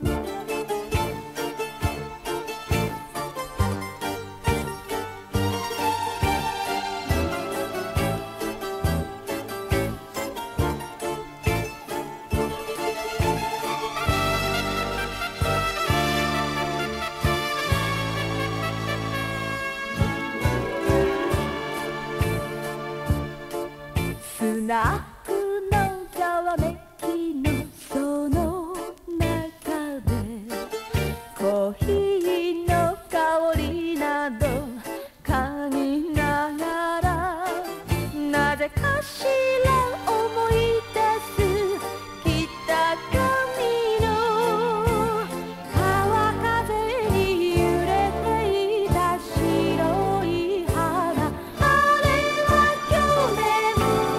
スナックのざわめきのその中でコーヒーの香りなど嗅ぎながらなぜかしら思い出す北上の川風に揺れていた白い花あれは去年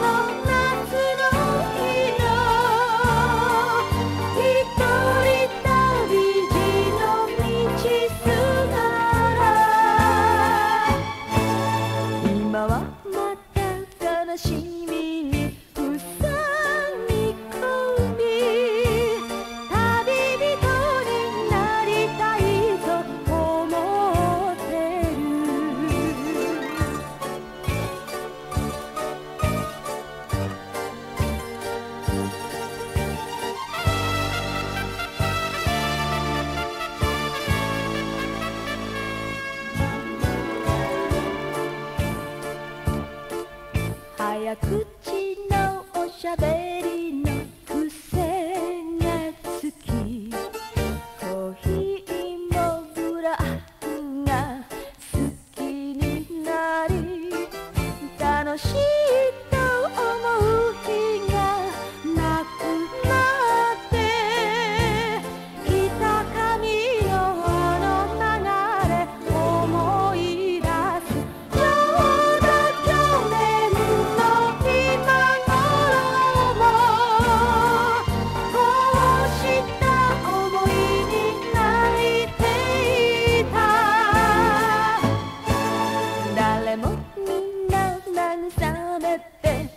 悲しみに塞ぎ込み旅人になりたいと思ってる早口のおしゃべりの癖がつきコーヒーもブラックが好きになり楽しいと思う日がなくなって北上のあの流れ思い出すちょうど去年誰もみんな慰めて